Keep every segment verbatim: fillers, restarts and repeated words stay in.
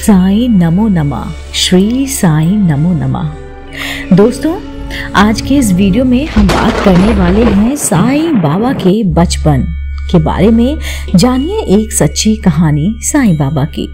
साईं नमो नमः। श्री साईं नमो नमः। दोस्तों, आज के इस वीडियो में हम बात करने वाले हैं साईं बाबा के बचपन के बारे में। जानिए एक सच्ची कहानी साईं बाबा की।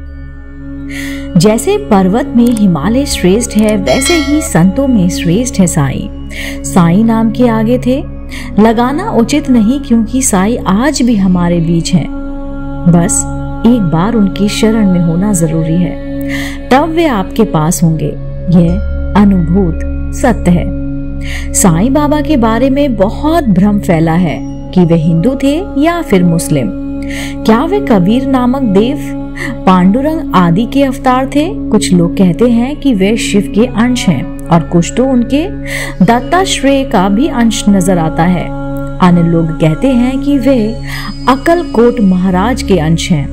जैसे पर्वत में हिमालय श्रेष्ठ है, वैसे ही संतों में श्रेष्ठ है साईं। साईं नाम के आगे थे लगाना उचित नहीं, क्योंकि साईं आज भी हमारे बीच हैं। बस एक बार उनकी शरण में होना जरूरी है, तब वे आपके पास होंगे। यह अनुभूत सत्य है। साईं बाबा के बारे में बहुत भ्रम फैला है कि वे हिंदू थे या फिर मुस्लिम। क्या वे कबीर नामक देव, पांडुरंग आदि के अवतार थे? कुछ लोग कहते हैं कि वे शिव के अंश हैं, और कुछ तो उनके दत्तात्रेय का भी अंश नजर आता है। अन्य लोग कहते हैं कि वे अक्कलकोट महाराज के अंश हैं।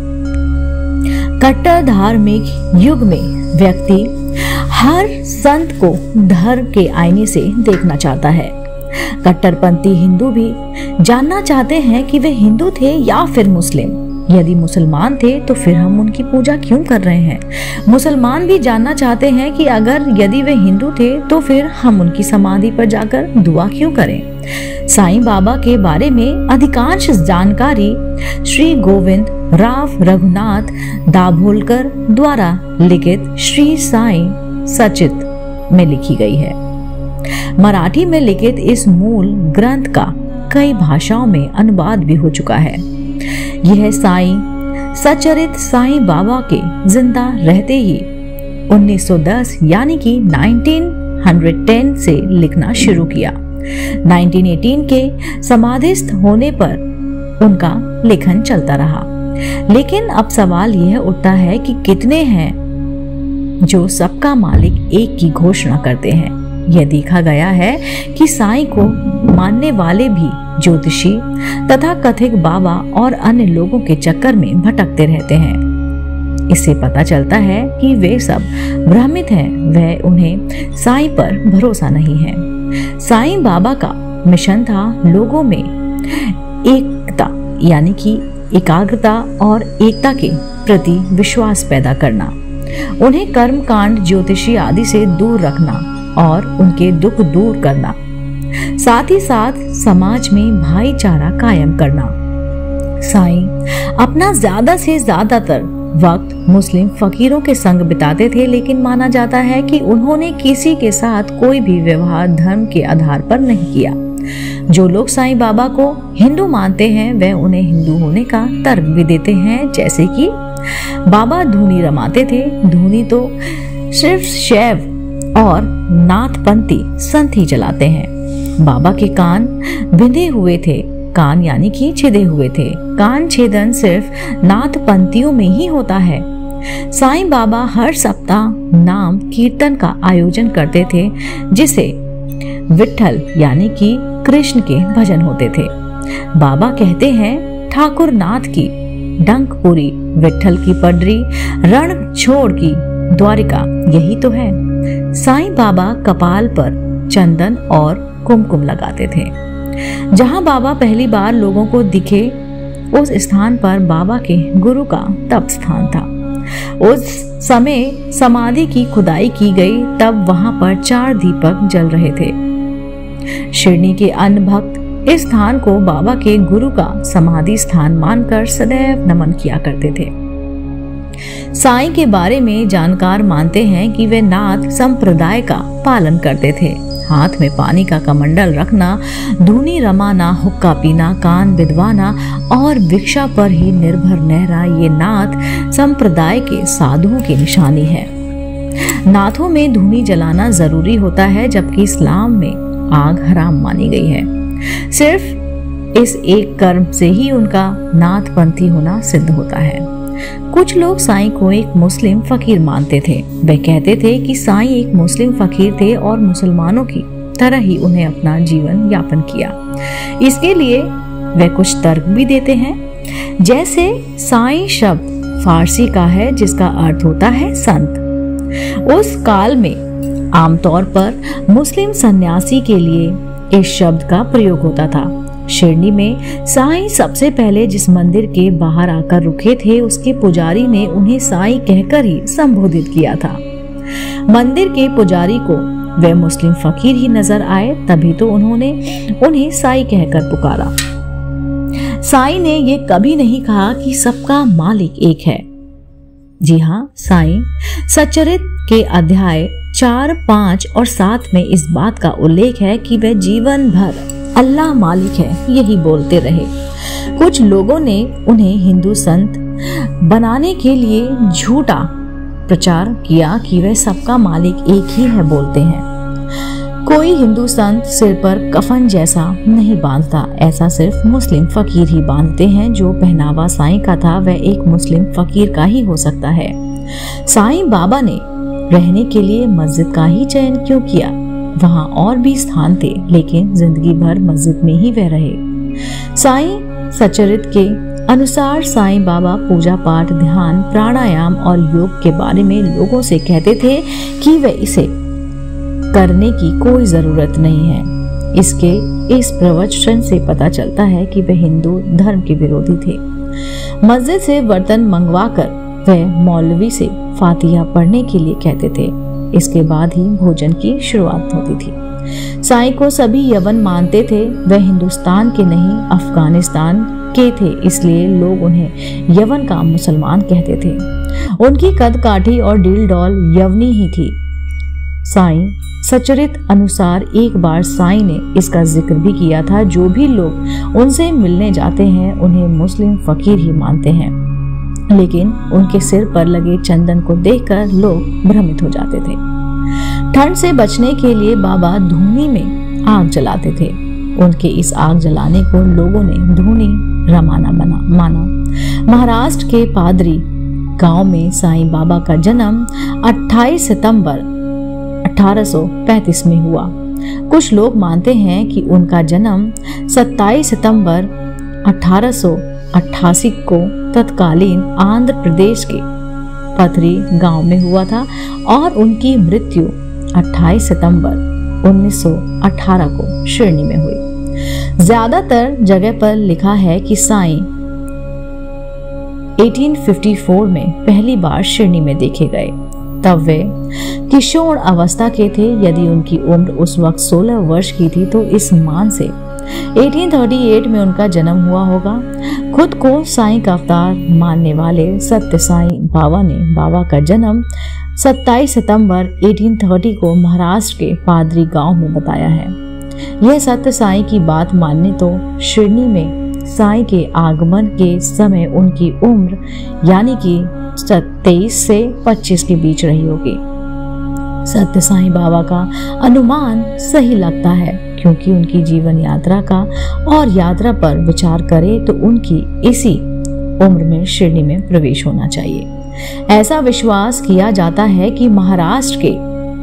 कट्टर धार्मिक युग में व्यक्ति हर संत को धर्म के आईने से देखना चाहता है। कट्टरपंथी हिंदू भी जानना चाहते हैं कि वे हिंदू थे या फिर मुस्लिम। यदि मुसलमान थे तो फिर हम उनकी पूजा क्यों कर रहे हैं? मुसलमान भी जानना चाहते हैं कि अगर यदि वे हिंदू थे तो फिर हम उनकी समाधि पर जाकर दुआ क्यों करें? साईं बाबा के बारे में अधिकांश जानकारी श्री गोविंद राव रघुनाथ दाभोलकर द्वारा लिखित श्री साईं सचित में लिखी गई है। मराठी में लिखित इस मूल ग्रंथ का कई भाषाओं में अनुवाद भी हो चुका है। यह साईं सचरित साईं बाबा के जिंदा रहते ही उन्नीस सौ दस यानी कि उन्नीस सौ दस से लिखना शुरू किया। उन्नीस सौ अठारह के समाधिस्थ होने पर उनका लेखन चलता रहा। लेकिन अब सवाल यह उठता है कि कितने हैं जो सबका मालिक एक की घोषणा करते हैं। यह देखा गया है कि साईं को मानने वाले भी ज्योतिषी तथा कथित बाबा और अन्य लोगों के चक्कर में भटकते रहते हैं। इससे पता चलता है कि वे सब भ्रमित हैं, वह उन्हें साईं पर भरोसा नहीं है। साईं बाबा का मिशन था लोगों में एकता यानी कि एकाग्रता और एकता के प्रति विश्वास पैदा करना, उन्हें कर्म कांड ज्योतिषी आदि से दूर रखना और उनके दुख दूर करना, साथ ही साथ समाज में भाईचारा कायम करना। साईं अपना ज्यादा से ज्यादातर वक्त मुस्लिम फकीरों के संग बिताते थे, लेकिन माना जाता है कि उन्होंने किसी के साथ कोई भी व्यवहार धर्म के आधार पर नहीं किया। जो लोग साईं बाबा को हिंदू मानते हैं वे उन्हें हिंदू होने का तर्क भी देते हैं, जैसे कि बाबा धूनी रमाते थे। धूनी तो सिर्फ शैव और नाथपंथी संत ही चलाते हैं। बाबा के कान बिंधे हुए थे, कान यानी कि छिदे हुए थे। कान छेदन सिर्फ नाथपंथियों में ही होता है। साईं बाबा हर सप्ताह नाम कीर्तन का आयोजन करते थे, जिसे विठल यानी कि कृष्ण के भजन होते थे। बाबा कहते हैं ठाकुर नाथ की डंकपुरी, विठल की पडरी, रण छोड़ की द्वारिका, यही तो है। साईं बाबा कपाल पर चंदन और कुमकुम लगाते थे। जहां बाबा पहली बार लोगों को दिखे उस स्थान पर बाबा के गुरु का तप स्थान था। उस समय समाधि की खुदाई की गई, तब वहां पर चार दीपक जल रहे थे। शिरडी के अन्य भक्त इस स्थान को बाबा के गुरु का समाधि स्थान मानकर सदैव नमन किया करते थे। साईं के बारे में जानकार मानते हैं कि वे नाथ संप्रदाय का पालन करते थे। हाथ में पानी का कमंडल रखना, धूनी रमाना, हुक्का पीना, कान बिदवाना और भिक्षा पर ही निर्भर रहना, ये नाथ संप्रदाय के साधुओं की निशानी है। नाथों में धूनी जलाना जरूरी होता है, जबकि इस्लाम में आग हराम मानी गई है। सिर्फ इस एक कर्म से ही उनका नाथपंथी होना सिद्ध होता है। कुछ लोग साईं को एक मुस्लिम फकीर मानते थे। वे कहते थे कि साईं एक मुस्लिम फकीर थे और मुसलमानों की तरह ही उन्हें अपना जीवन यापन किया। इसके लिए वे कुछ तर्क भी देते हैं, जैसे साईं शब्द फारसी का है जिसका अर्थ होता है संत। उस काल में आमतौर पर मुस्लिम सन्यासी के लिए इस शब्द का प्रयोग होता था। शिरडी में साईं सबसे पहले जिस मंदिर के बाहर आकर रुके थे, उसके पुजारी ने उन्हें साईं कहकर ही संबोधित किया था। मंदिर के पुजारी को वे मुस्लिम फकीर ही नजर आए, तभी तो उन्होंने उन्हें साईं कहकर पुकारा। साईं ने ये कभी नहीं कहा कि सबका मालिक एक है। जी हाँ, साईं सच्चरित के अध्याय चार, पाँच और सात में इस बात का उल्लेख है कि वे जीवन भर अल्लाह मालिक है यही बोलते रहे। कुछ लोगों ने उन्हें हिंदू संत बनाने के लिए झूठा प्रचार किया कि वे सबका मालिक एक ही है बोलते हैं। कोई हिंदू संत सिर पर कफन जैसा नहीं बांधता, ऐसा सिर्फ मुस्लिम फकीर ही बांधते हैं। जो पहनावा साईं का था वह एक मुस्लिम फकीर का ही हो सकता है। साईं बाबा ने रहने के लिए मस्जिद का ही चयन क्यों किया? वहां और भी स्थान थे, लेकिन जिंदगी भर मस्जिद में ही वह रहे। साईं सच्चरित के अनुसार साईं बाबा पूजा पाठ, ध्यान, प्राणायाम और योग के बारे में लोगों से कहते थे कि वे इसे करने की कोई जरूरत नहीं है। इसके इस प्रवचन से पता चलता है कि वे हिंदू धर्म के विरोधी थे। मस्जिद से बर्तन मंगवाकर वह मौलवी से फातिहा पढ़ने के लिए कहते थे। इसके बाद ही भोजन की शुरुआत होती थी। साईं को सभी यवन मानते थे। वह हिंदुस्तान के नहीं अफगानिस्तान के थे, इसलिए लोग उन्हें यवन का मुसलमान कहते थे। उनकी कद काठी और डील डॉल यवनी ही थी। साईं सच्चरित अनुसार एक बार साईं ने इसका जिक्र भी किया था, जो भी लोग उनसे मिलने जाते हैं उन्हें मुस्लिम फकीर ही मानते हैं, लेकिन उनके सिर पर लगे चंदन को देखकर लोग भ्रमित हो जाते थे। ठंड से बचने के लिए बाबा धूनी में आग जलाते थे। उनके इस आग जलाने को लोगों ने धूनी रमाना बना माना। महाराष्ट्र के पादरी गांव में साईं बाबा का जन्म अट्ठाईस सितंबर अठारह सौ पैंतीस में हुआ। कुछ लोग मानते हैं कि उनका जन्म सत्ताईस सितंबर अठारह सौ अट्ठासी को तत्कालीन आंध्र प्रदेश के पथरी गांव में हुआ था और उनकी मृत्यु अट्ठाईस सितंबर उन्नीस सौ अठारह को शिरडी में हुई। ज्यादातर जगह पर लिखा है कि साईं अठारह सौ चौवन में पहली बार शिरडी में देखे गए। तब वे किशोर अवस्था के थे। यदि उनकी उम्र उस वक्त सोलह वर्ष की थी तो इस मान से अठारह सौ अड़तीस में उनका जन्म हुआ होगा। खुद को साईं का अवतार मानने वाले सत्य साईं बाबा ने बाबा का जन्म सत्ताईस सितंबर अठारह सौ तीस को महाराष्ट्र के पादरी गांव में बताया है। यह सत्य साईं की बात मानने तो शिरडी में साईं के आगमन के समय उनकी उम्र यानी कि तेईस से पच्चीस के बीच रही होगी। सत्य साईं बाबा का अनुमान सही लगता है, क्योंकि उनकी जीवन यात्रा का और यात्रा पर विचार करें तो उनकी इसी उम्र में शिरडी में प्रवेश होना चाहिए। ऐसा विश्वास किया जाता है कि महाराष्ट्र के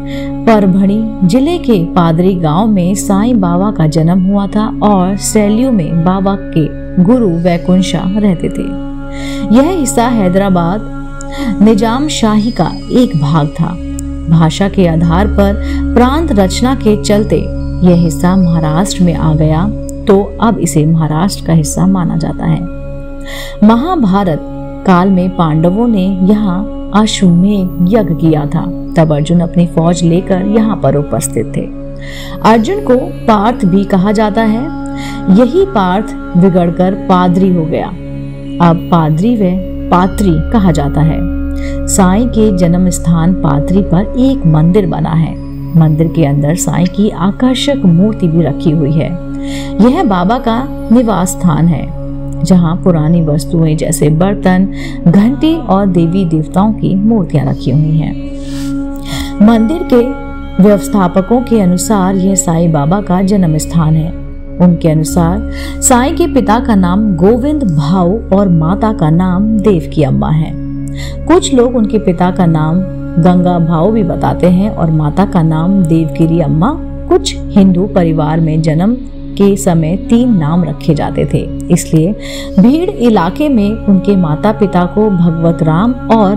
परभणी जिले के पादरी गांव में साईं बाबा का जन्म हुआ था और सैलियों में बाबा के गुरु वैकुंठ शाह रहते थे। यह हिस्सा हैदराबाद निजाम शाही का एक भाग था। भाषा के आधार पर प्रांत रचना के चलते यह हिस्सा महाराष्ट्र में आ गया, तो अब इसे महाराष्ट्र का हिस्सा माना जाता है। महाभारत काल में पांडवों ने यहाँ अश्वमेध यज्ञ किया था। तब अर्जुन अपनी फौज लेकर यहाँ पर उपस्थित थे। अर्जुन को पार्थ भी कहा जाता है। यही पार्थ बिगड़कर पादरी हो गया। अब पादरी व पात्री कहा जाता है। साईं के जन्म स्थान पात्री पर एक मंदिर बना है। मंदिर के अंदर साईं की आकर्षक मूर्ति भी रखी हुई है। यह बाबा का निवास स्थान है, जहां पुरानी वस्तुएं जैसे बर्तन, घंटी और देवी देवताओं की मूर्तियां रखी हुई हैं। मंदिर के व्यवस्थापकों के अनुसार यह साईं बाबा का जन्म स्थान है। उनके अनुसार साईं के पिता का नाम गोविंद भाऊ और माता का नाम देवकी अम्मा है। कुछ लोग उनके पिता का नाम गंगा भाऊ भी बताते हैं और माता का नाम देवगिरी अम्मा। कुछ हिंदू परिवार में जन्म के समय तीन नाम रखे जाते थे, इसलिए भीड़ इलाके में उनके माता पिता को भगवत राम और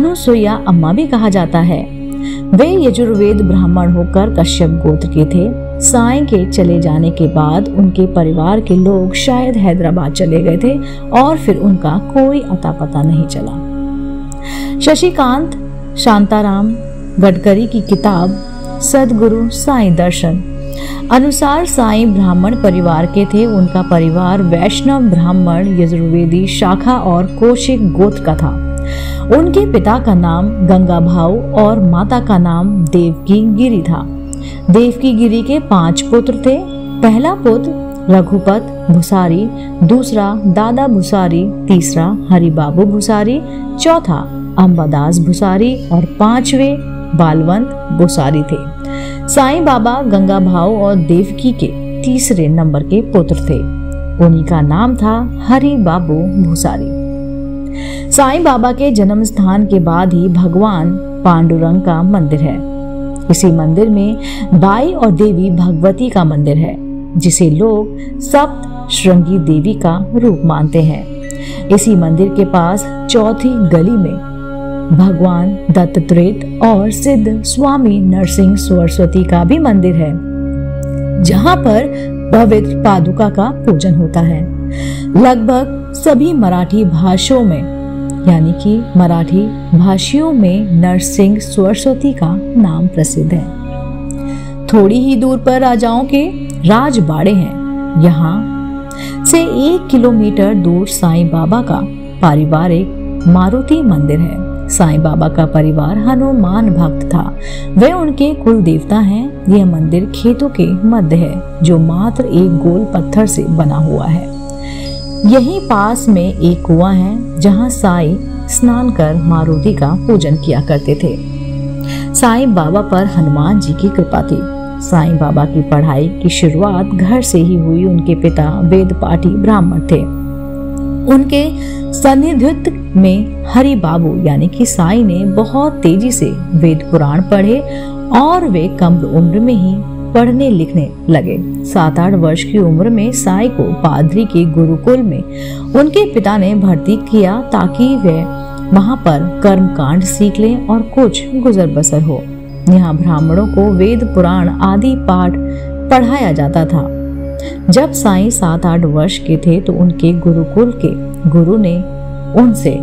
अनुसुईया अम्मा भी कहा जाता है। वे यजुर्वेद ब्राह्मण होकर कश्यप गोत्र के थे। साईं के चले जाने के बाद उनके परिवार के लोग शायद हैदराबाद चले गए थे और फिर उनका कोई अता पता नहीं चला। शशिकांत शांताराम गडकरी की किताब सद्गुरु साईं दर्शन अनुसार साईं ब्राह्मण परिवार के थे। उनका परिवार वैष्णव ब्राह्मण यजुर्वेदी शाखा और कौशिक गोत्र का था। उनके पिता का नाम गंगा भाऊ और माता का नाम देवकी गिरी था। देवकी गिरी के पांच पुत्र थे। पहला पुत्र रघुपत भुसारी, दूसरा दादा भुसारी, तीसरा हरिबाबू भुसारी, चौथा अंबादास भुसारी और पांचवे बालवंत भुसारी थे। साईं बाबा गंगा भाऊ और देवकी के तीसरे नंबर के पुत्र थे। उन्हीं का नाम था हरिबाबू भुसारी। साईं बाबा के जन्म स्थान के बाद ही भगवान पांडुरंग का मंदिर है। इसी मंदिर में बाई और देवी भगवती का मंदिर है, जिसे लोग सप्त श्रृंगी देवी का रूप मानते हैं। इसी मंदिर के पास चौथी गली में भगवान दत्तात्रेय और सिद्ध स्वामी नरसिंह सरस्वती का भी मंदिर है, जहां पर पवित्र पादुका का पूजन होता है। लगभग सभी मराठी भाषाओं में यानी कि मराठी भाषियों में नरसिंह सरस्वती का नाम प्रसिद्ध है। थोड़ी ही दूर पर राजाओं के राजबाड़े हैं। यहाँ से एक किलोमीटर दूर साईं बाबा का पारिवारिक मारुति मंदिर है। साईं बाबा का परिवार हनुमान भक्त था। वे उनके कुल देवता हैं। यह मंदिर खेतों के मध्य है, जो मात्र एक गोल पत्थर से बना हुआ है। यहीं पास में एक कुआं है, जहां साईं स्नान कर मारुति का पूजन किया करते थे। साईं बाबा पर हनुमान जी की कृपा थी। साईं बाबा की पढ़ाई की शुरुआत घर से ही हुई। उनके पिता वेद पाठी ब्राह्मण थे। उनके सानिध्य में हरि बाबू यानी कि साईं ने बहुत तेजी से वेद पुराण पढ़े और वे कम उम्र में ही पढ़ने लिखने लगे। सात आठ वर्ष की उम्र में साईं को पादरी के गुरुकुल में उनके पिता ने भर्ती किया, ताकि वे वहां पर कर्म कांड सीख लें और कुछ गुजर बसर हो। यहाँ ब्राह्मणों को वेद पुराण आदि पाठ पढ़ाया जाता था। जब साईं सात आठ वर्ष के थे तो उनके गुरुकुल के गुरु ने उनसे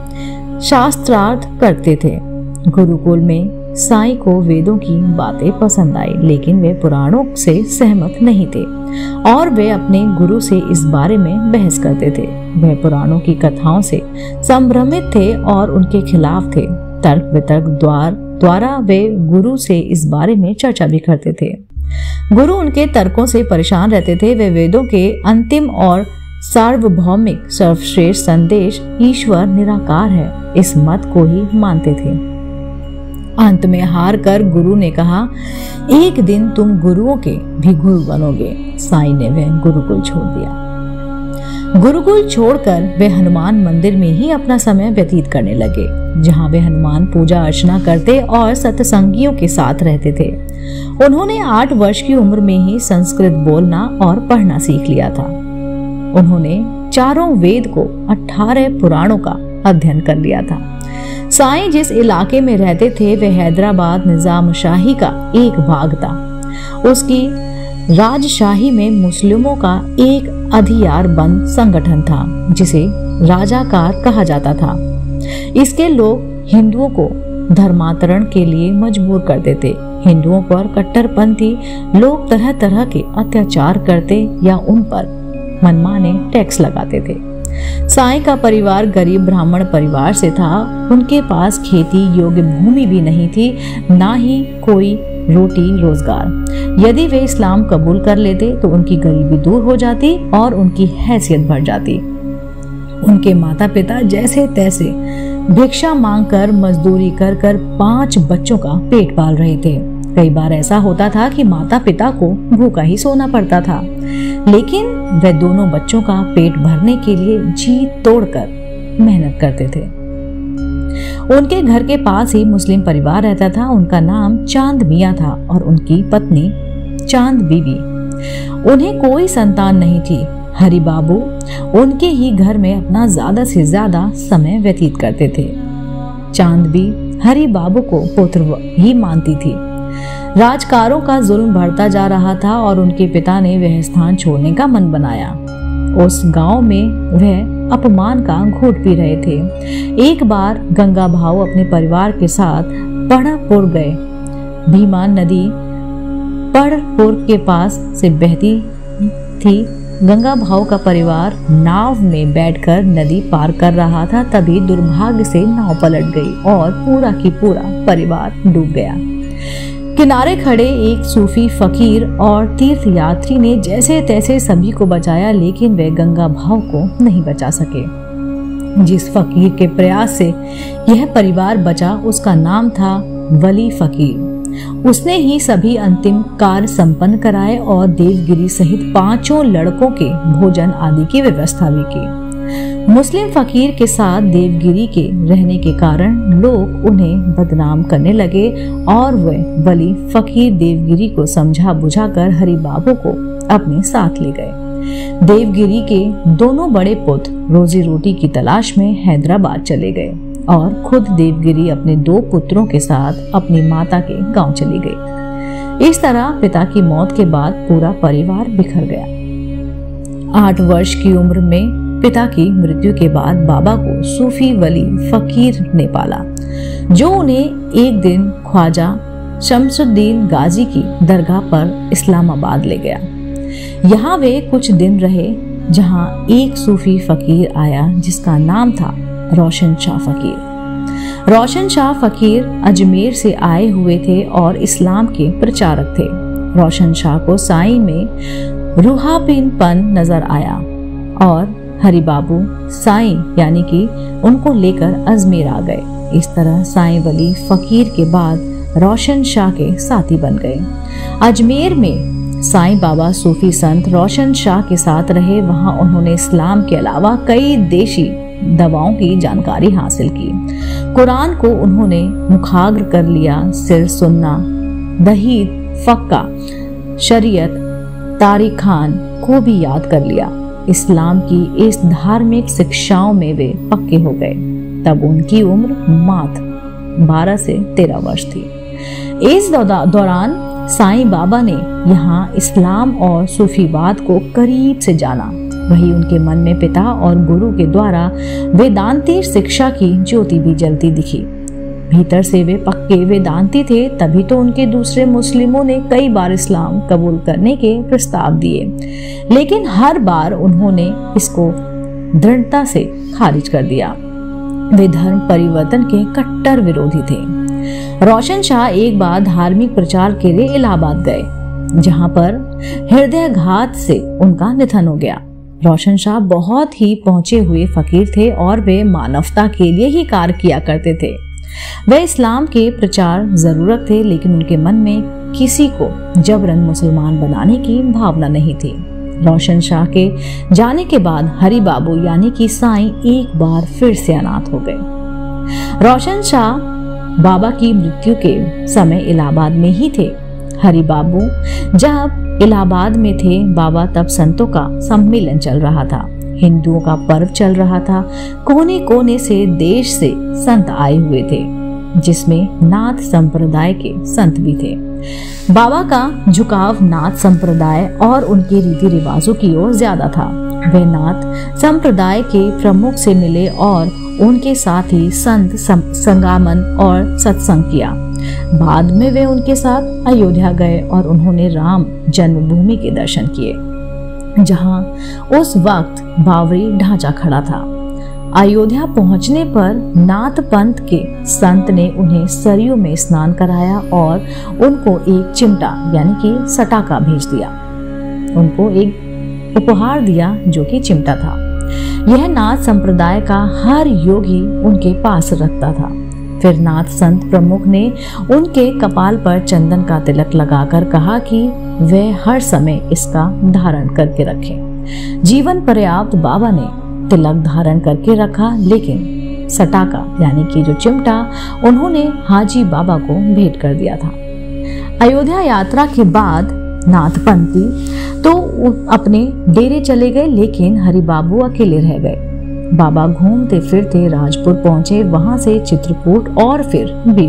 शास्त्रार्थ करते थे। गुरुकुल में साईं को वेदों की बातें पसंद आई, लेकिन वे पुराणों से सहमत नहीं थे और वे अपने गुरु से इस बारे में बहस करते थे। वे पुराणों की कथाओं से संभ्रमित थे और उनके खिलाफ थे। तर्क वितर्क द्वार द्वारा वे गुरु से इस बारे में चर्चा भी करते थे। गुरु उनके तर्कों से परेशान रहते थे। वे वेदों के अंतिम और सार्वभौमिक सर्वश्रेष्ठ संदेश ईश्वर निराकार है, इस मत को ही मानते थे। अंत में हार कर गुरु ने कहा, एक दिन तुम गुरुओं के भी गुरु बनोगे। साईं ने वह गुरुकुल छोड़ दिया। गुरुकुल छोड़कर वे हनुमान मंदिर में ही अपना समय व्यतीत करने लगे, जहां वे हनुमान पूजा अर्चना करते और सत्संगियों के साथ रहते थे। उन्होंने आठ वर्ष की उम्र में ही संस्कृत बोलना और पढ़ना सीख लिया था। उन्होंने चारों वेद को अठारह पुराणों का अध्ययन कर लिया था। साईं जिस इलाके में रहते थे वह हैदराबाद निजामशाही का एक भाग था। उसकी राजशाही में मुस्लिमों का एक अधियार बंद संगठन था, जिसे राजाकार कहा जाता था। इसके लोग हिंदुओं को धर्मांतरण के लिए मजबूर करते थे। हिंदुओं पर कट्टरपंथी लोग तरह तरह के अत्याचार करते या उन पर मनमाने टैक्स लगाते थे। साईं का परिवार गरीब ब्राह्मण परिवार से था। उनके पास खेती योग्य भूमि भी नहीं थी, ना ही कोई रोटी रोजगार। यदि वे इस्लाम कबूल कर लेते तो उनकी गरीबी दूर हो जाती और उनकी हैसियत बढ़ जाती। उनके माता पिता जैसे तैसे भिक्षा मांगकर मजदूरी कर कर पांच बच्चों का पेट पाल रहे थे। कई बार ऐसा होता था कि माता पिता को भूखा ही सोना पड़ता था, लेकिन वे दोनों बच्चों का पेट भरने के लिए जी तोड़कर मेहनत करते थे। उनके घर के पास ही मुस्लिम परिवार रहता था। उनका नाम चांद मियां था और उनकी पत्नी चांद बीबी। उन्हें कोई संतान नहीं थी। हरि बाबू उनके ही घर में अपना ज्यादा से ज्यादा समय व्यतीत करते थे। चांद भी हरि बाबू को पुत्र ही मानती थी। राजकारों का जुल्म बढ़ता जा रहा था और उनके पिता ने वह स्थान छोड़ने का मन बनाया। उस गांव में वह अपमान का घूंट पी रहे थे। एक बार गंगा भाऊ अपने परिवार के साथ पढ़पुर गए। भीमा नदी पढ़पुर के पास से बहती थी। गंगा भाऊ का परिवार नाव में बैठकर नदी पार कर रहा था, तभी दुर्भाग्य से नाव पलट गई और पूरा की पूरा परिवार डूब गया। किनारे खड़े एक सूफी फकीर और तीर्थ यात्री ने जैसे तैसे सभी को बचाया, लेकिन वे गंगा भाव को नहीं बचा सके। जिस फकीर के प्रयास से यह परिवार बचा उसका नाम था वली फकीर। उसने ही सभी अंतिम कार्य संपन्न कराए और देवगिरी सहित पांचों लड़कों के भोजन आदि की व्यवस्था भी की। मुस्लिम फकीर के साथ देवगिरी के रहने के कारण लोग उन्हें बदनाम करने लगे और वह वली फकीर देवगिरी को समझा बुझाकर हरि बाबू को अपने साथ ले गए। देवगिरी के दोनों बड़े पुत्र रोजी रोटी की तलाश में हैदराबाद चले गए और खुद देवगिरी अपने दो पुत्रों के साथ अपनी माता के गांव चली गई। इस तरह पिता की मौत के बाद पूरा परिवार बिखर गया। आठ वर्ष की उम्र में पिता की मृत्यु के बाद बाबा को सूफी वली फकीर ने पाला, जो उन्हें एक दिन ख्वाजा शमसुद्दीन गाजी की दरगाह पर इस्लामाबाद ले गया। यहाँ वे कुछ दिन रहे, जहाँ एक सूफी फकीर आया जिसका नाम था रोशन शाह फकीर। रोशन शाह फकीर अजमेर से आए हुए थे और इस्लाम के प्रचारक थे। रोशन शाह को साईं में रूहापीनपन नजर आया और हरि बाबू साईं यानी कि उनको लेकर अजमेर आ गए। इस तरह साईं वली फकीर के बाद रोशन शाह के साथी बन गए। अजमेर में साईं बाबा सूफी संत रोशन शाह के साथ रहे। वहां उन्होंने इस्लाम के अलावा कई देशी दवाओं की जानकारी हासिल की। कुरान को उन्होंने मुखाग्र कर लिया। सिर सुन्ना, दहीद, फक्का, शरीयत, तारीखान को भी याद कर लिया। इस्लाम की इस धार्मिक शिक्षाओं में वे पक्के हो गए। तब उनकी उम्र मात्र बारह से तेरह वर्ष थी। इस दौरान साईं बाबा ने यहाँ इस्लाम और सूफीवाद को करीब से जाना। वही उनके मन में पिता और गुरु के द्वारा वेदांती शिक्षा की ज्योति भी जलती दिखी। भीतर से वे पक्के वेदांती थे, तभी तो उनके दूसरे मुस्लिमों ने कई बार इस्लाम कबूल करने के प्रस्ताव दिए, लेकिन हर बार उन्होंने इसको दृढ़ता से खारिज कर दिया। वे धर्म परिवर्तन के कट्टर विरोधी थे। रोशन शाह एक बार धार्मिक प्रचार के लिए इलाहाबाद गए, जहां पर हृदयाघात से उनका निधन हो गया। रोशन शाह बहुत ही पहुंचे हुए फकीर थे और वे मानवता के लिए ही कार्य किया करते थे। वे इस्लाम के प्रचार जरूरत थे, लेकिन उनके मन में किसी को जबरन मुसलमान बनाने की भावना नहीं थी। रोशन शाह के जाने के बाद हरि बाबू यानी कि साईं एक बार फिर से अनाथ हो गए। रोशन शाह बाबा की मृत्यु के समय इलाहाबाद में ही थे। हरि बाबू जब इलाहाबाद में थे, बाबा तब संतों का सम्मेलन चल रहा था। हिंदुओं का पर्व चल रहा था। कोने कोने से देश से संत आए हुए थे, जिसमें नाथ संप्रदाय के संत भी थे। बाबा का झुकाव नाथ संप्रदाय और उनके रीति रिवाजों की ओर ज्यादा था। वे नाथ संप्रदाय के प्रमुख से मिले और उनके साथ ही संत संगामन और सत्संग किया। बाद में वे उनके साथ अयोध्या गए और उन्होंने राम जन्मभूमि के दर्शन किए, जहां उस वक्त बावरी ढांचा खड़ा था। अयोध्या पहुंचने पर नाथ पंथ के संत ने उन्हें सरयू में स्नान कराया और उनको एक चिमटा यानी कि सटाका भेज दिया। उनको एक उपहार दिया जो कि चिमटा था। यह नाथ संप्रदाय का हर योगी उनके पास रखता था। फिर नाथ संत प्रमुख ने उनके कपाल पर चंदन का तिलक लगाकर कहा कि वे हर समय इसका धारण करके रखें। जीवन पर्याप्त बाबा ने तिलक धारण करके रखा, लेकिन सटाका यानी कि जो चिमटा उन्होंने हाजी बाबा को भेंट कर दिया था। अयोध्या यात्रा के बाद नाथपंथी तो अपने डेरे चले गए, लेकिन हरि बाबू अकेले रह गए। बाबा घूमते फिरते राजपुर पहुंचे, वहां से चित्रकूट और फिर बीड़।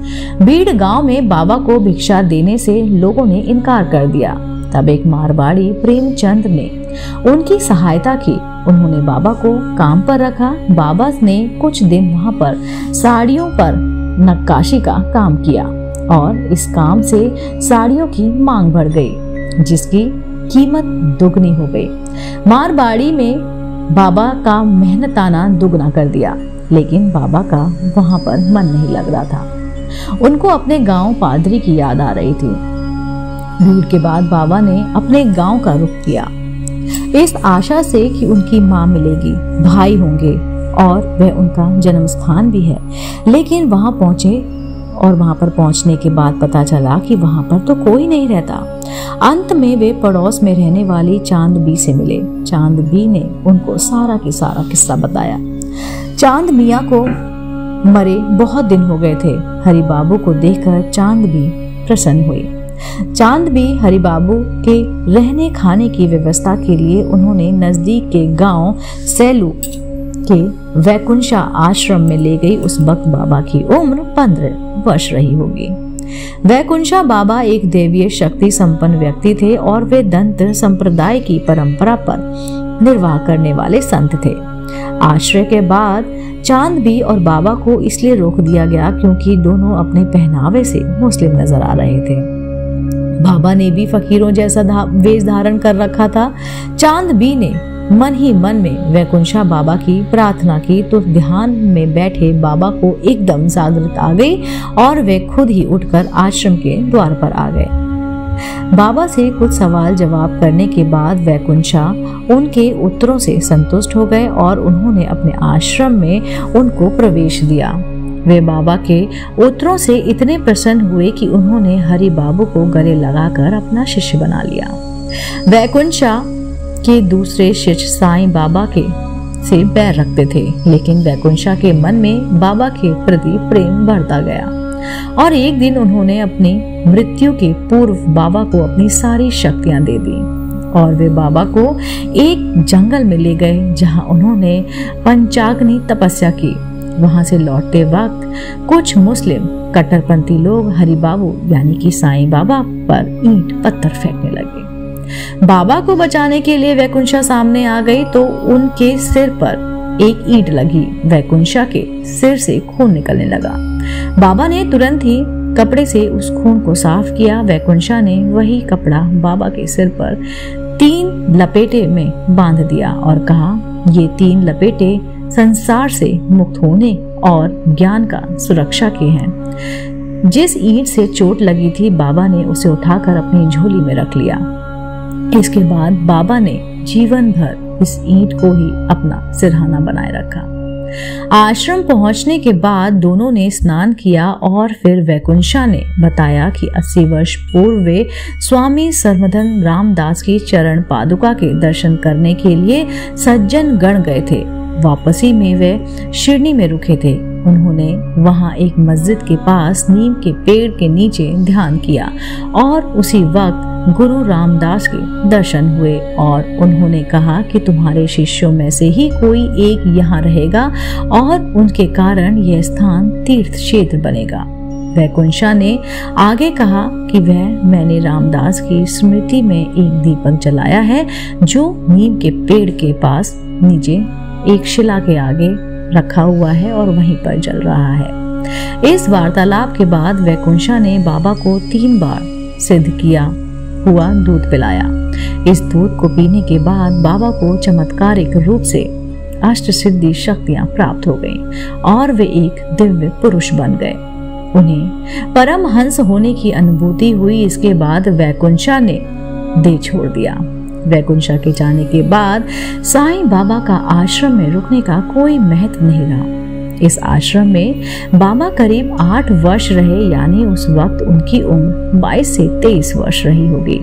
भीड़ गांव में बाबा को भिक्षा देने से लोगों ने इनकार कर दिया। तब एक मारवाड़ी प्रेमचंद ने उनकी सहायता की। उन्होंने बाबा को काम पर रखा। बाबा ने कुछ दिन वहां पर साड़ियों पर नक्काशी का काम किया और इस काम से साड़ियों की मांग बढ़ गई, जिसकी कीमत दुगनी हो गई। मारवाड़ी में बाबा का मेहनताना दुगना कर दिया, लेकिन बाबा का वहां पर मन नहीं लग रहा था। उनको अपने गांव पादरी की याद आ रही थी। भीड़ के बाद बाबा ने अपने गांव का रुख किया, इस आशा से कि उनकी मां मिलेगी, भाई होंगे और वह उनका जन्म स्थान भी है। लेकिन वहां पहुंचे और वहां पर पहुंचने के बाद पता चला कि वहां पर तो कोई नहीं रहता। अंत में वे पड़ोस में रहने वाली चांद बी से मिले। चांद बी ने उनको सारा की सारा किस्सा बताया। चांद मियाँ को मरे बहुत दिन हो गए थे। हरि बाबू को देखकर चांद बी प्रसन्न हुई। चांद बी हरि बाबू के रहने खाने की व्यवस्था के लिए उन्होंने नजदीक के गांव सैलू के वैकुंठा आश्रम में ले गई। उस वक्त बाबा की उम्र पंद्रह वर्ष रही होगी। वैकुंठा बाबा एक देवीय शक्ति संपन्न व्यक्ति थे और वे दंत संप्रदाय की परंपरा पर निर्वाह करने वाले संत थे। आश्रय के बाद चांद बी और बाबा को इसलिए रोक दिया गया क्योंकि दोनों अपने पहनावे से मुस्लिम नजर आ रहे थे। बाबा ने भी फकीरों जैसा वेश धारण कर रखा था। चांद बी ने मन ही मन में वैकुंठा बाबा की प्रार्थना की तो ध्यान में बैठे बाबा को एकदम जागृत आ गई और वे खुद ही उठकर आश्रम के द्वार पर आ गए। बाबा से कुछ सवाल जवाब करने के बाद वैकुंठा उनके उत्तरों से संतुष्ट हो गए और उन्होंने अपने आश्रम में उनको प्रवेश दिया। वे बाबा के उत्तरों से इतने प्रसन्न हुए कि उन्होंने हरि बाबू को गले लगाकर अपना शिष्य बना लिया। वैकुंठा के दूसरे शिष्य साईं बाबा के से बैर रखते थे, लेकिन वैकुंठा के मन में बाबा के प्रति प्रेम बढ़ता गया और एक दिन उन्होंने अपनी मृत्यु के पूर्व बाबा को अपनी सारी शक्तियां दे दी और वे बाबा को एक जंगल में ले गए जहां उन्होंने पंचाग्नि तपस्या की। वहां से लौटते वक्त कुछ मुस्लिम कट्टरपंथी लोग हरि बाबू यानी कि साईं बाबा पर ईंट पत्थर फेंकने लगे। बाबा को बचाने के लिए वैकुंठा सामने आ गई तो उनके सिर पर एक ईंट लगी। वैकुंठा के सिर से खून निकलने लगा। बाबा ने तुरंत ही कपड़े से उस खून को साफ किया। वैकुंठा ने वही कपड़ा बाबा के सिर पर तीन लपेटे में बांध दिया और कहा, ये तीन लपेटे संसार से मुक्त होने और ज्ञान का सुरक्षा के हैं। जिस ईंट से चोट लगी थी बाबा ने उसे उठाकर अपनी झोली में रख लिया। इसके बाद बाबा ने जीवन भर इस ईंट को ही अपना सिरहाना बनाए रखा। आश्रम पहुंचने के बाद दोनों ने स्नान किया और फिर वैकुंठा ने बताया कि अस्सी वर्ष पूर्व वे स्वामी सर्वधन रामदास की चरण पादुका के दर्शन करने के लिए सज्जन गण गए थे। वापसी में वे शिरनी में रुके थे। उन्होंने वहां एक मस्जिद के पास नीम के पेड़ के नीचे ध्यान किया और उसी वक्त गुरु रामदास के दर्शन हुए और उन्होंने कहा कि तुम्हारे शिष्यों में से ही कोई एक यहाँ रहेगा और उनके कारण यह स्थान तीर्थ क्षेत्र बनेगा। वैकुंठा ने आगे कहा कि वह मैंने रामदास की स्मृति में एक दीपक जलाया है जो नीम के पेड़ के पास नीचे एक शिला के आगे रखा हुआ है और वहीं पर जल रहा है। इस वार्तालाप के बाद वैकुंठा ने बाबा को तीन बार सिद्ध किया हुआ दूध पिलाया। इस दूध को पीने के बाद बाबा को चमत्कारिक रूप से अष्ट सिद्धि शक्तियां प्राप्त हो गईं और वे एक दिव्य पुरुष बन गए। उन्हें परमहंस होने की अनुभूति हुई। इसके बाद वैकुंठा ने देह छोड़ दिया। वैकुंठा के जाने के बाद साईं बाबा का आश्रम में रुकने का कोई महत्व नहीं रहा। इस आश्रम में बाबा करीब आठ वर्ष रहे, यानी उस वक्त उनकी उम्र बाईस से तेईस वर्ष रही होगी।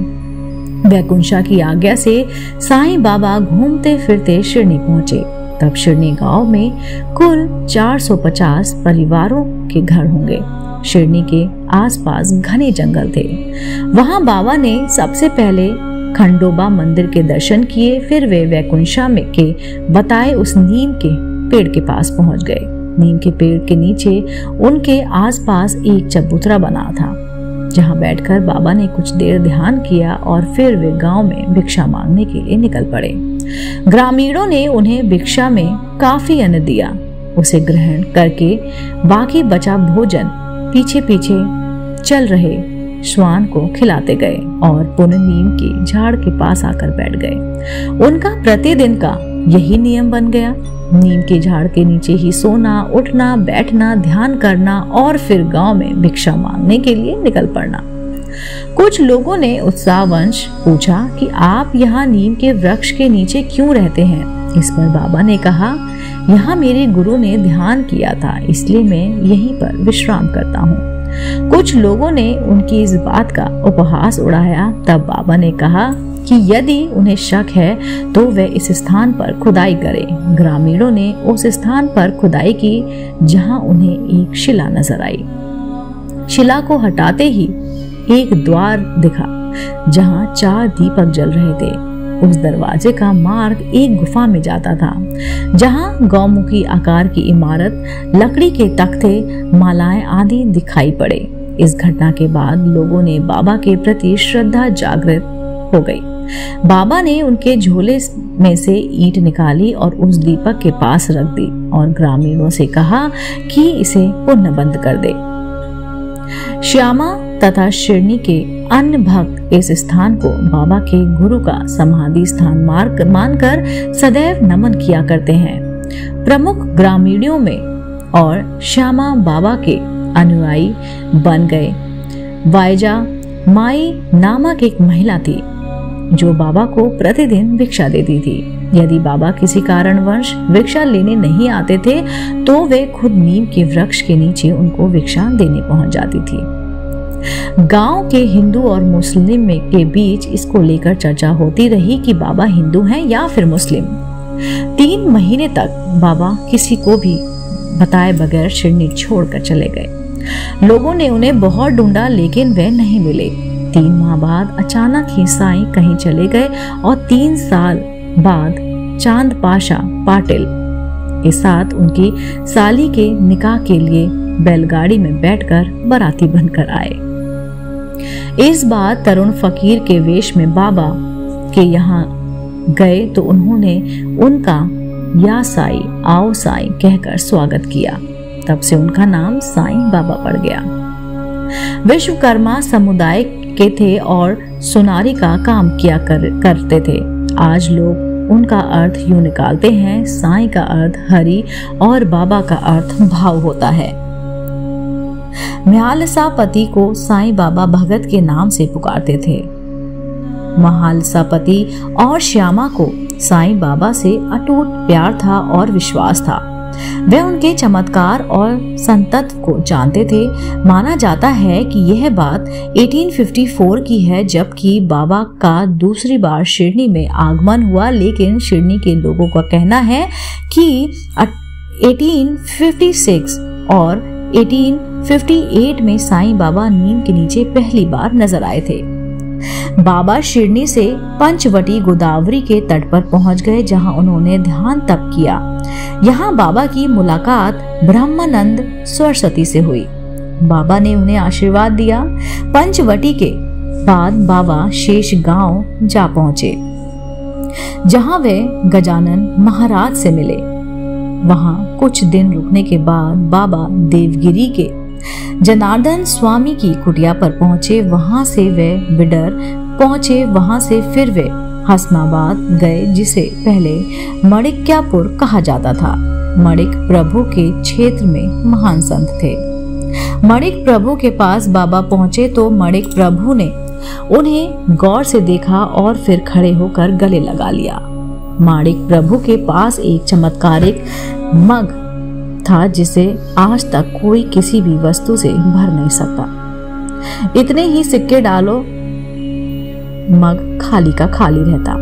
वैकुंठा की आज्ञा से साईं बाबा घूमते फिरते शिरनी पहुंचे। तब शिरनी गांव में कुल चार सौ पचास परिवारों के घर होंगे। शिरनी के आसपास घने जंगल थे। वहां बाबा ने सबसे पहले खंडोबा मंदिर के दर्शन किए। फिर वे वैकुंठा में के बताए उस नीम के पेड़ के पास पहुंच गए। नीम के पेड़ के नीचे उनके आसपास एक चबूतरा बना था, जहां बैठकर बाबा ने कुछ देर ध्यान किया और फिर वे गांव में भिक्षा मांगने के लिए निकल पड़े। ग्रामीणों ने उन्हें भिक्षा में काफी अन्न दिया। उसे ग्रहण करके बाकी बचा भोजन पीछे पीछे चल रहे श्वान को खिलाते गए और पुनः नीम के झाड़ के पास आकर बैठ गए। उनका प्रतिदिन का यही नियम बन गया। नीम के झाड़ के नीचे ही सोना, उठना, बैठना, ध्यान करना और फिर गांव में भिक्षा मांगने के लिए निकल पड़ना। कुछ लोगों ने उत्साहवंश पूछा कि आप यहाँ नीम के वृक्ष के नीचे क्यों रहते हैं। इस पर बाबा ने कहा, यहाँ मेरे गुरु ने ध्यान किया था, इसलिए मैं यहीं पर विश्राम करता हूँ। कुछ लोगों ने उनकी इस बात का उपहास उड़ाया। तब बाबा ने कहा कि यदि उन्हें शक है तो वे इस स्थान पर खुदाई करें। ग्रामीणों ने उस स्थान पर खुदाई की जहां उन्हें एक शिला नजर आई। शिला को हटाते ही एक द्वार दिखा जहां चार दीपक जल रहे थे। उस दरवाजे का मार्ग एक गुफा में जाता था, जहां गौमुखी आकार की इमारत, लकड़ी के तख्ते, मालाएं आदि दिखाई पड़े। इस घटना के बाद लोगों ने बाबा के प्रति श्रद्धा जागृत हो गई। बाबा ने उनके झोले में से ईंट निकाली और उस दीपक के पास रख दी और ग्रामीणों से कहा कि इसे पुनः बंद कर दे। श्यामा तथा शिरनी के अन्य भक्त इस स्थान को बाबा के गुरु का समाधि स्थान मानकर सदैव नमन किया करते हैं। प्रमुख ग्रामीणों में और श्यामा बाबा के अनुयायी बन गए। वायजा माई नामक एक महिला थी जो बाबा को प्रतिदिन भिक्षा देती थी। यदि बाबा किसी कारणवश भिक्षा लेने नहीं आते थे तो वे खुद नीम के वृक्ष के नीचे उनको भिक्षा देने पहुंच जाती थी। गांव के हिंदू और मुस्लिम में के बीच इसको लेकर चर्चा होती रही कि बाबा हिंदू हैं या फिर मुस्लिम। तीन महीने तक बाबा किसी को भी बताए बगैर शिरनी छोड़कर चले गए। लोगों ने उन्हें बहुत ढूंढा लेकिन वे नहीं मिले। तीन माह बाद अचानक ही साईं कहीं चले गए और तीन साल बाद चांद पाशा पाटिल के साथ उनकी साली के निकाह के लिए बैलगाड़ी में बैठकर बाराती बनकर आए। इस बार तरुण फकीर के वेश में बाबा के यहाँ गए तो उन्होंने उनका या साई आओ साई कहकर स्वागत किया। तब से उनका नाम साईं बाबा पड़ गया। विश्वकर्मा समुदाय के थे और सुनारी का काम किया कर, करते थे। आज लोग उनका अर्थ यूं निकालते हैं, साईं का अर्थ हरि और बाबा का अर्थ भाव होता है। म्यालसापति को साईं बाबा भगत के नाम से पुकारते थे। महालसापति और श्यामा को साईं बाबा से अटूट प्यार था और विश्वास था। वे उनके चमत्कार और संतत्व को जानते थे। माना जाता है कि यह बात अठारह सौ चौवन की है, जबकि बाबा का दूसरी बार शिरनी में आगमन हुआ, लेकिन शिरनी के लोगों का कहना है कि अठारह सौ छप्पन और अठारह सौ अट्ठावन में साईं बाबा नीम के नीचे पहली बार नजर आए थे। बाबा शिरनी से पंचवटी गोदावरी के तट पर पहुंच गए, जहां उन्होंने ध्यान तप किया। यहाँ बाबा की मुलाकात ब्रह्मानंद सरस्वती से हुई। बाबा ने उन्हें आशीर्वाद दिया। पंचवटी के बाद बाबा शेष गांव जा पहुंचे, जहां वे गजानन महाराज से मिले। वहां कुछ दिन रुकने के बाद बाबा देवगिरी के जनार्दन स्वामी की कुटिया पर पहुंचे। वहां से वे बिडर पहुंचे। वहां से फिर वे हसनाबाद गए, जिसे पहले मणिक्यापुर कहा जाता था। मणिक प्रभु के क्षेत्र में महान संत थे। मणिक प्रभु के पास बाबा पहुंचे तो मणिक प्रभु ने उन्हें गौर से देखा और फिर खड़े होकर गले लगा लिया। माणिक प्रभु के पास एक चमत्कारिक मग था, जिसे आज तक कोई किसी भी वस्तु से भर नहीं सकता। इतने ही सिक्के डालो, मग खाली का खाली रहता।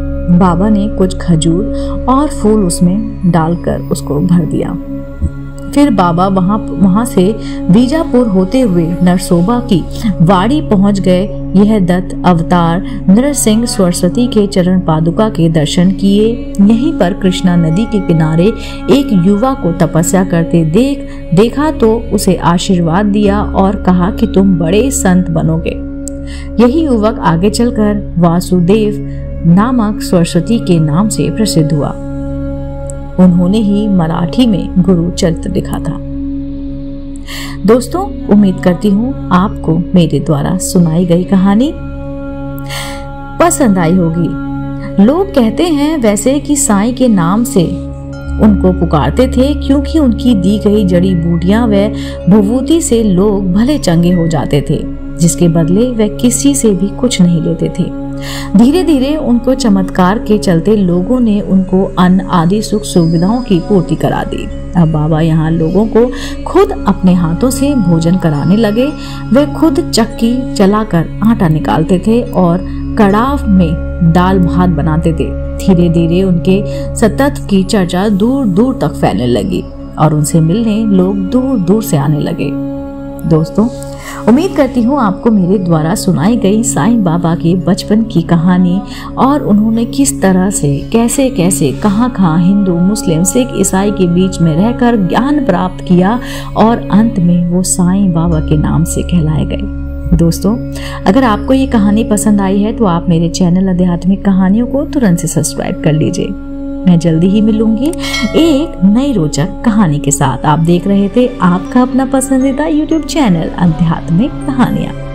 बाबा ने कुछ खजूर और फूल उसमें डालकर उसको भर दिया। फिर बाबा वहां वहां से बीजापुर होते हुए नरसोबा की वाड़ी पहुंच गए। यह दत्त अवतार नरसिंह सरस्वती के चरण पादुका के दर्शन किए। यहीं पर कृष्णा नदी के किनारे एक युवा को तपस्या करते देख देखा तो उसे आशीर्वाद दिया और कहा कि तुम बड़े संत बनोगे। यही युवक आगे चलकर वासुदेव नामक सरस्वती के नाम से प्रसिद्ध हुआ। उन्होंने ही मराठी में गुरु चरित्र लिखा था। दोस्तों, उम्मीद करती हूँ आपको मेरे द्वारा सुनाई गई कहानी पसंद आई होगी। लोग कहते हैं वैसे कि साईं के नाम से उनको पुकारते थे क्योंकि उनकी दी गई जड़ी बूटियां व भभूति से लोग भले चंगे हो जाते थे, जिसके बदले वे किसी से भी कुछ नहीं लेते थे। धीरे धीरे उनको चमत्कार के चलते लोगों ने उनको अन्न आदि सुख सुविधाओं की पूर्ति करा दी। अब बाबा यहाँ लोगों को खुद अपने हाथों से भोजन कराने लगे। वे खुद चक्की चलाकर आटा निकालते थे और कड़ाह में दाल भात बनाते थे। धीरे धीरे उनके सतत की चर्चा दूर दूर तक फैलने लगी और उनसे मिलने लोग दूर दूर से आने लगे। दोस्तों, उम्मीद करती हूँ आपको मेरे द्वारा सुनाई गई साईं बाबा के बचपन की कहानी और उन्होंने किस तरह से कैसे कैसे कहाँ कहाँ हिंदू मुस्लिम सिख ईसाई के बीच में रहकर ज्ञान प्राप्त किया और अंत में वो साईं बाबा के नाम से कहलाए गए। दोस्तों, अगर आपको ये कहानी पसंद आई है तो आप मेरे चैनल आध्यात्मिक कहानियों को तुरंत से सब्सक्राइब कर लीजिए। मैं जल्दी ही मिलूंगी एक नई रोचक कहानी के साथ। आप देख रहे थे आपका अपना पसंदीदा यूट्यूब चैनल आध्यात्मिक कहानियां।